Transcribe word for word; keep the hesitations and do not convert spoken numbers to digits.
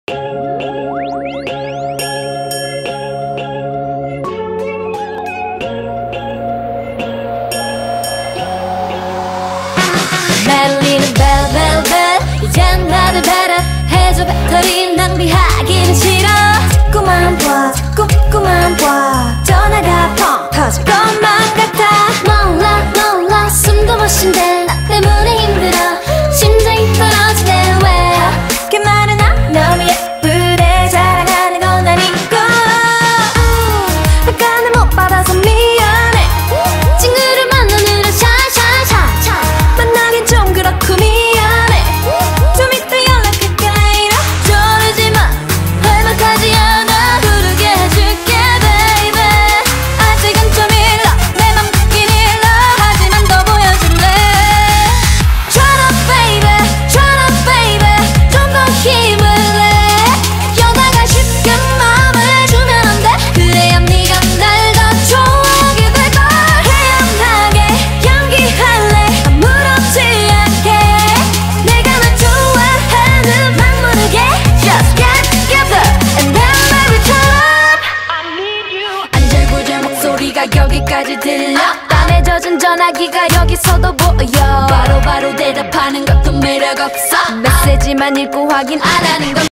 울리는 벨벨벨 이젠 나를 배려해줘. 배터리 낭비하기는 싫어. 자꾸만 봐 자꾸만 봐 전화가 펑 터질 것만 같아. 몰라 몰라 숨도 못 쉰대. 나 때문에 힘들어. 심장이 떨어지네. 왜 그렇게 말은 안 너무 예쁘대. 자랑하는 건 아니고 약간은 못 받아서 미안해. 친구를 만나느라 샤샤샤 만나긴 좀 그렇고 미안해. 좀 이따 연락할게. 저러지마 할만하지 않아. 부르게 해줄게 baby. 아직은 좀 일러 내 맘 듣긴 일러. 하지만 더 보여줄래. Turn up baby turn up baby. 좀 더 힘을 내. 여자가 쉽게 마음을 주면 안 돼. 그래야 네가 날 더 좋아하게 될걸. 태연하게 연기할래. 아무렇지 않게 내가 널 좋아하는 막 모르게. Just get together and then baby turn up. I need you. 안절부절 목소리가 여기까지 들려. 땀에 젖은 전화기가 여기서도 보여. 바로바로 대답하는 것도 매력 없어. 메시지만 읽고 확인 안 하는 건